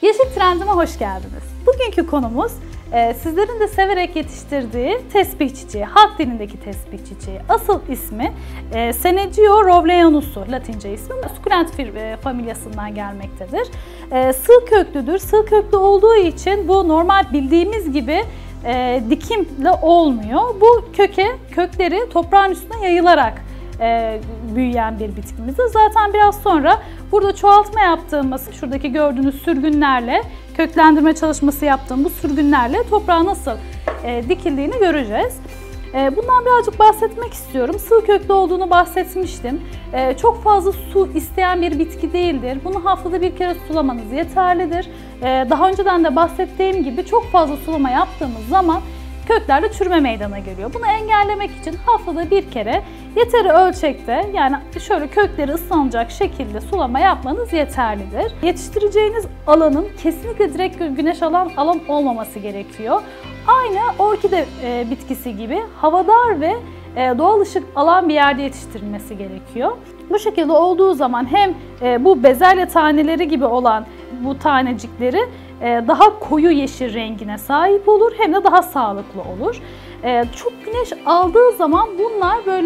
Yeşil Trendime hoş geldiniz. Bugünkü konumuz sizlerin de severek yetiştirdiği tesbih çiçeği, halk dilindeki tesbih çiçeği. Asıl ismi Senecio rowleyanus'u, Latince ismi. Sukulent familyasından gelmektedir. Sığ köklüdür. Sığ köklü olduğu için bu normal bildiğimiz gibi dikimle olmuyor. Bu kökleri toprağın üstüne yayılarak büyüyen bir bitkimizdir. Zaten biraz sonra burada çoğaltma yaptığımız, şuradaki gördüğünüz sürgünlerle, köklendirme çalışması yaptığım bu sürgünlerle toprağa nasıl dikildiğini göreceğiz. Bundan birazcık bahsetmek istiyorum. Sığ köklü olduğunu bahsetmiştim. Çok fazla su isteyen bir bitki değildir. Bunu haftada bir kere sulamanız yeterlidir. Daha önceden de bahsettiğim gibi çok fazla sulama yaptığımız zaman köklerde çürüme meydana geliyor. Bunu engellemek için haftada bir kere yeteri ölçekte, yani şöyle kökleri ıslanacak şekilde sulama yapmanız yeterlidir. Yetiştireceğiniz alanın kesinlikle direkt güneş alan alan olmaması gerekiyor. Aynı orkide bitkisi gibi havadar ve doğal ışık alan bir yerde yetiştirilmesi gerekiyor. Bu şekilde olduğu zaman hem bu bezelye taneleri gibi olan bu tanecikleri daha koyu yeşil rengine sahip olur hem de daha sağlıklı olur. Çok güneş aldığı zaman bunlar böyle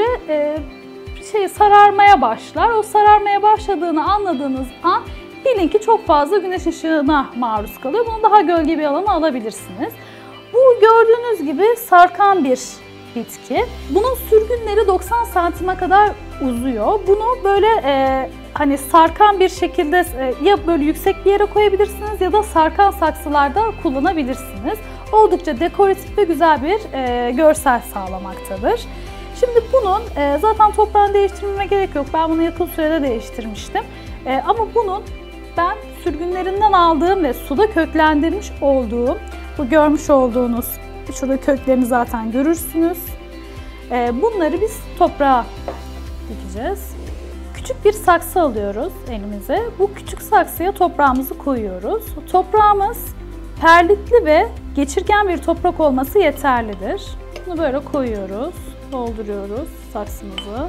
sararmaya başlar. O sararmaya başladığını anladığınız an bilin ki çok fazla güneş ışığına maruz kalıyor. Bunu daha gölge bir alana alabilirsiniz. Bu gördüğünüz gibi sarkan bir bitki. Bunun sürgünleri 90 santime kadar uzuyor. Bunu böyle hani sarkan bir şekilde ya böyle yüksek bir yere koyabilirsiniz ya da sarkan saksılarda kullanabilirsiniz. Oldukça dekoratif ve güzel bir görsel sağlamaktadır. Şimdi bunun zaten toprağını değiştirmeme gerek yok. Ben bunu yakın sürede değiştirmiştim. Ama bunun ben sürgünlerinden aldığım ve suda köklendirmiş olduğum, bu görmüş olduğunuz, şurada köklerini zaten görürsünüz. Bunları biz toprağa dikeceğiz. Küçük bir saksı alıyoruz elimize. Bu küçük saksıya toprağımızı koyuyoruz. Toprağımız perlitli ve geçirgen bir toprak olması yeterlidir. Bunu böyle koyuyoruz, dolduruyoruz saksımızı.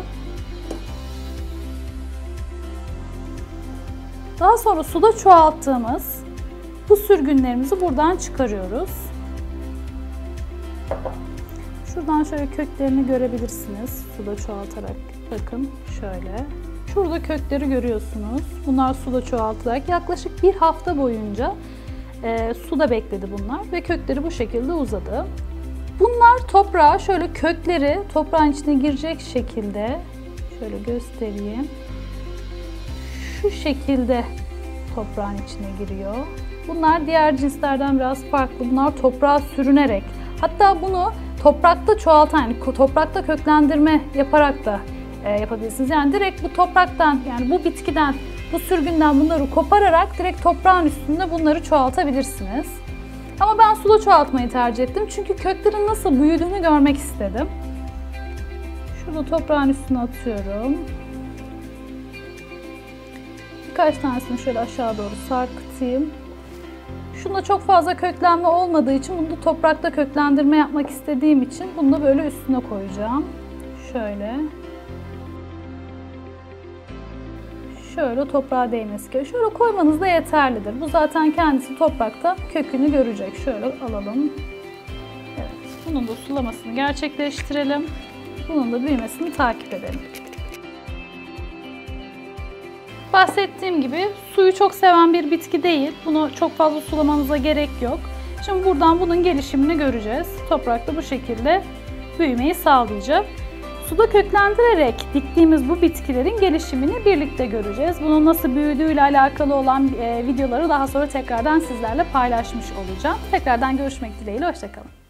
Daha sonra suda çoğalttığımız bu sürgünlerimizi buradan çıkarıyoruz. Şuradan şöyle köklerini görebilirsiniz. Suda çoğaltarak bakın şöyle. Şurada kökleri görüyorsunuz. Bunlar suda çoğaltılarak yaklaşık bir hafta boyunca suda bekledi bunlar ve kökleri bu şekilde uzadı. Bunlar toprağa şöyle kökleri toprağın içine girecek şekilde şöyle göstereyim. Şu şekilde toprağın içine giriyor. Bunlar diğer cinslerden biraz farklı. Bunlar toprağa sürünerek, hatta bunu toprakta çoğaltan, yani toprakta köklendirme yaparak da yapabilirsiniz. Yani direkt bu topraktan, yani bu bitkiden, bu sürgünden bunları kopararak direkt toprağın üstünde bunları çoğaltabilirsiniz. Ama ben suda çoğaltmayı tercih ettim. Çünkü köklerin nasıl büyüdüğünü görmek istedim. Şunu toprağın üstüne atıyorum. Birkaç tanesini şöyle aşağı doğru sarkıtayım. Şunda çok fazla köklenme olmadığı için bunu da toprakta köklendirme yapmak istediğim için bunu da böyle üstüne koyacağım. Şöyle toprağa değmesi gerekiyor. Şöyle koymanız da yeterlidir. Bu zaten kendisi toprakta kökünü görecek. Şöyle alalım. Evet, bunun da sulamasını gerçekleştirelim. Bunun da büyümesini takip edelim. Bahsettiğim gibi suyu çok seven bir bitki değil. Bunu çok fazla sulamanıza gerek yok. Şimdi buradan bunun gelişimini göreceğiz. Toprakta bu şekilde büyümeyi sağlayacak. Suda köklendirerek diktiğimiz bu bitkilerin gelişimini birlikte göreceğiz. Bunun nasıl büyüdüğüyle alakalı olan videoları daha sonra tekrardan sizlerle paylaşmış olacağım. Tekrardan görüşmek dileğiyle, hoşça kalın.